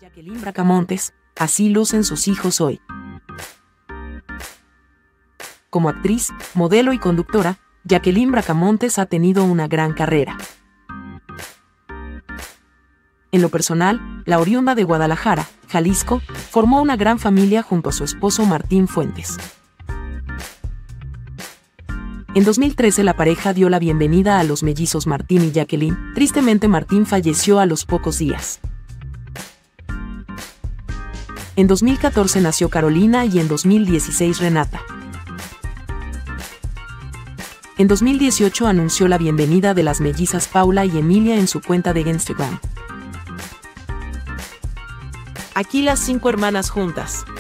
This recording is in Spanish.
Jacqueline Bracamontes, así lucen sus hijos hoy. Como actriz, modelo y conductora, Jacqueline Bracamontes ha tenido una gran carrera. En lo personal, la oriunda de Guadalajara, Jalisco, formó una gran familia junto a su esposo Martín Fuentes. En 2013 la pareja dio la bienvenida a los mellizos Martín y Jacqueline. Tristemente Martín falleció a los pocos días. En 2014 nació Carolina y en 2016 Renata. En 2018 anunció la bienvenida de las mellizas Paula y Emilia en su cuenta de Instagram. Aquí las 5 hermanas juntas.